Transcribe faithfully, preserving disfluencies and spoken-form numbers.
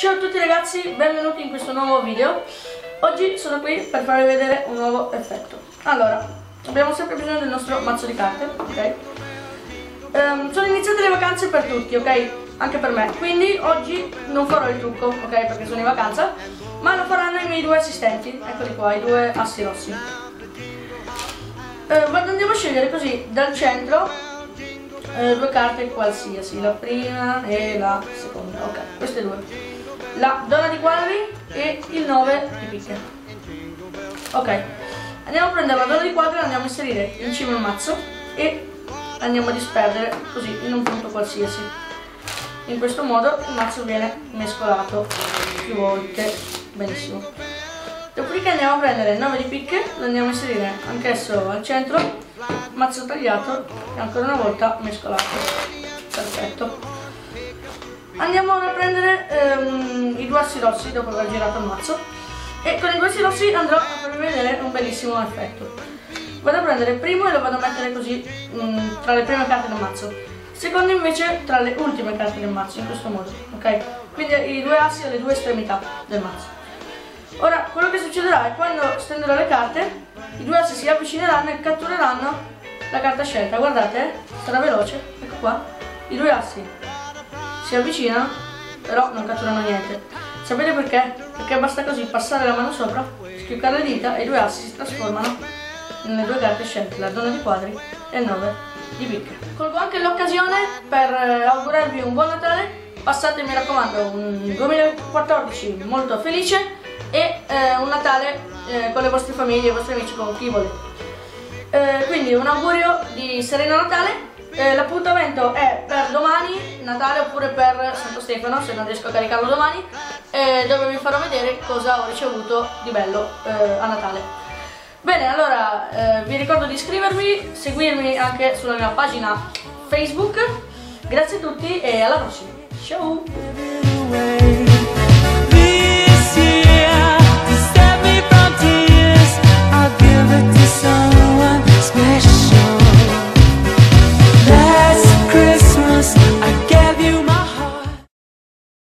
Ciao a tutti ragazzi, benvenuti in questo nuovo video. Oggi sono qui per farvi vedere un nuovo effetto. Allora, abbiamo sempre bisogno del nostro mazzo di carte, ok? Um, sono iniziate le vacanze per tutti, ok? Anche per me, quindi oggi non farò il trucco, ok? Perché sono in vacanza, ma lo faranno i miei due assistenti, eccoli qua, i due assi rossi. Uh, andiamo a scegliere così dal centro uh, due carte qualsiasi, la prima e la seconda, ok? Queste due. La donna di quadri e il nove di picche. Ok, andiamo a prendere la donna di quadri e andiamo a inserire in cima il mazzo e andiamo a disperdere così in un punto qualsiasi. In questo modo il mazzo viene mescolato più volte. Benissimo. Dopodiché andiamo a prendere il nove di picche, lo andiamo a inserire anch'esso al centro, mazzo tagliato e ancora una volta mescolato. Perfetto. Andiamo a prendere ehm, i due assi rossi dopo aver girato il mazzo e con i due assi rossi andrò a farvi vedere un bellissimo effetto. Vado a prendere il primo e lo vado a mettere così mh, tra le prime carte del mazzo, il secondo invece tra le ultime carte del mazzo, in questo modo, ok? Quindi i due assi alle due estremità del mazzo. Ora quello che succederà è quando stenderò le carte, i due assi si avvicineranno e cattureranno la carta scelta. Guardate, sarà veloce, ecco qua, i due assi si avvicinano, però non catturano niente. Sapete perché? Perché basta così passare la mano sopra, schioccare le dita e i due assi si trasformano nelle due carte scelte, la donna di quadri e il nove di picche. Colgo anche l'occasione per augurarvi un buon Natale, passate mi raccomando un duemilaquattordici molto felice e eh, un Natale eh, con le vostre famiglie, i vostri amici, con chi volete. Eh, quindi un augurio di sereno Natale. Eh, L'appuntamento è per domani, Natale, oppure per Santo Stefano, se non riesco a caricarlo domani, eh, dove vi farò vedere cosa ho ricevuto di bello eh, a Natale. Bene, allora eh, vi ricordo di iscrivervi, seguirmi anche sulla mia pagina Facebook. Grazie a tutti e alla prossima. Ciao!